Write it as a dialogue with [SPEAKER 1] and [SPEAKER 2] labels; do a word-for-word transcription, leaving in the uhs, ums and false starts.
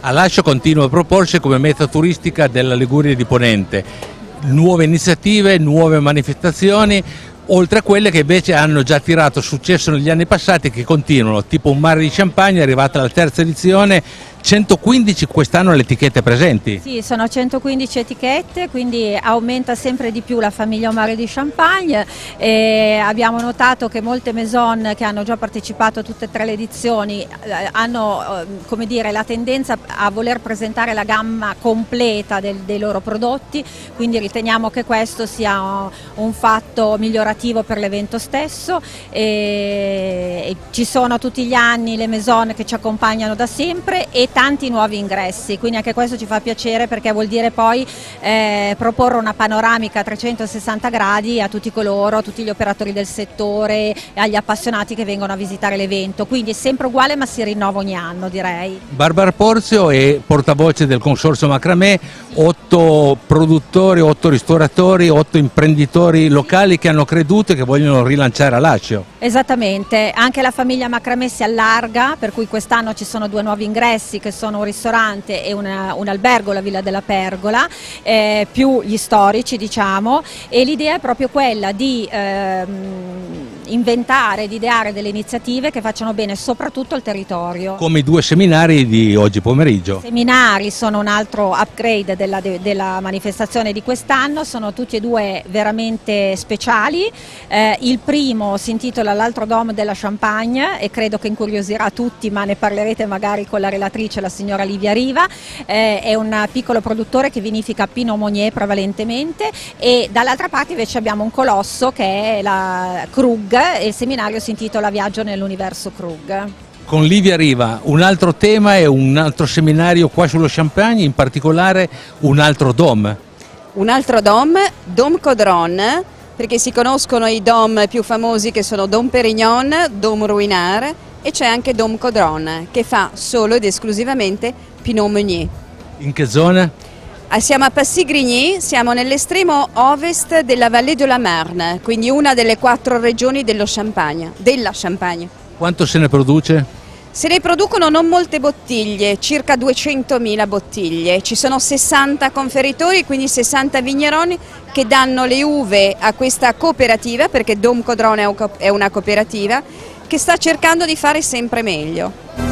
[SPEAKER 1] A Lacio continua a proporsi come meta turistica della Liguria di Ponente. Nuove iniziative, nuove manifestazioni, oltre a quelle che invece hanno già tirato successo negli anni passati, che continuano, tipo un mare di champagne, è arrivata alla terza edizione, centoquindici quest'anno le etichette presenti.
[SPEAKER 2] Sì, sono centoquindici etichette, quindi aumenta sempre di più la famiglia Un Mare di Champagne. E abbiamo notato che molte maison che hanno già partecipato a tutte e tre le edizioni hanno, come dire, la tendenza a voler presentare la gamma completa del, dei loro prodotti, quindi riteniamo che questo sia un fatto migliorativo per l'evento stesso. E, e ci sono tutti gli anni le maison che ci accompagnano da sempre e tanti nuovi ingressi, quindi anche questo ci fa piacere, perché vuol dire poi eh, proporre una panoramica a trecentosessanta gradi a tutti coloro, a tutti gli operatori del settore e agli appassionati che vengono a visitare l'evento, quindi è sempre uguale ma si rinnova ogni anno, direi.
[SPEAKER 1] Barbara Porzio è portavoce del Consorzio Macramè, otto produttori, otto ristoratori, otto imprenditori locali che hanno creduto e che vogliono rilanciare a Lacio.
[SPEAKER 2] Esattamente, anche la famiglia Macramè si allarga, per cui quest'anno ci sono due nuovi ingressi che sono un ristorante e una, un albergo, la Villa della Pergola, eh, più gli storici, diciamo, e l'idea è proprio quella di ehm, inventare, di ideare delle iniziative che facciano bene soprattutto al territorio.
[SPEAKER 1] Come i due seminari di oggi pomeriggio.
[SPEAKER 2] I seminari sono un altro upgrade della, de, della manifestazione di quest'anno, sono tutti e due veramente speciali. Eh, il primo si intitola L'altro Dom della Champagne e credo che incuriosirà tutti, ma ne parlerete magari con la relatrice, la signora Livia Riva. Eh, è un piccolo produttore che vinifica Pinot Meunier prevalentemente, e dall'altra parte invece abbiamo un colosso che è la Krug, e il seminario si intitola Viaggio nell'universo Krug.
[SPEAKER 1] Con Livia Riva un altro tema e un altro seminario qua sullo Champagne, in particolare un altro dom.
[SPEAKER 3] Un altro dom, Dom Codron, perché si conoscono i dom più famosi che sono Dom Perignon, Dom Ruinart, e c'è anche Dom Codron che fa solo ed esclusivamente Pinot Meunier.
[SPEAKER 1] In che zona?
[SPEAKER 3] Ah, siamo a Passy-Grigny, siamo nell'estremo ovest della Vallée de la Marne, quindi una delle quattro regioni dello Champagne, della Champagne.
[SPEAKER 1] Quanto se ne produce?
[SPEAKER 3] Se ne producono non molte bottiglie, circa duecentomila bottiglie, ci sono sessanta conferitori, quindi sessanta vigneroni che danno le uve a questa cooperativa, perché Dom Codron è una cooperativa che sta cercando di fare sempre meglio.